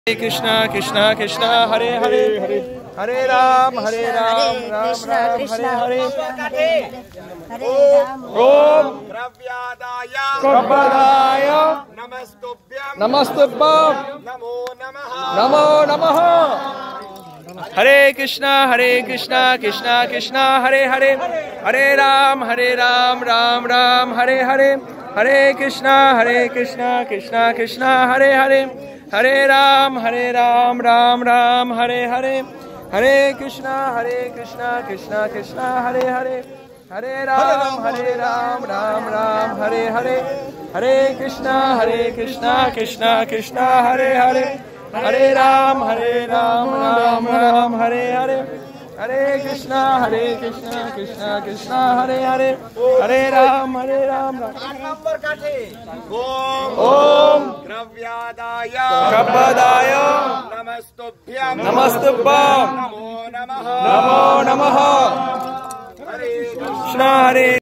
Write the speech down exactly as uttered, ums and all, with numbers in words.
हरे कृष्णा कृष्णा कृष्णा हरे हरे हरे राम हरे राम राम राम हरे हरे ओम द्रव्यादाय प्रपदाय नमस्तुभ्यं नमस्तुभ्यं नमो नमः नमो नमः। हरे कृष्णा हरे कृष्णा कृष्णा कृष्णा हरे हरे हरे राम हरे राम राम राम हरे हरे हरे कृष्णा हरे कृष्णा कृष्णा कृष्णा हरे हरे हरे राम हरे राम राम राम हरे हरे हरे कृष्णा हरे कृष्णा कृष्णा कृष्णा हरे हरे हरे राम हरे राम राम राम हरे हरे हरे कृष्णा हरे कृष्णा कृष्णा कृष्णा हरे हरे हरे राम हरे राम राम राम हरे हरे हरे कृष्णा हरे कृष्णा कृष्णा कृष्णा हरे हरे हरे राम हरे राम राम नंबर काठे ओम ओम द्रव्यादाय प्रपदाय नमस्तुभ्यं नमस्तुभ्यं नमो नमः नमो नमः। हरे कृष्णा हरे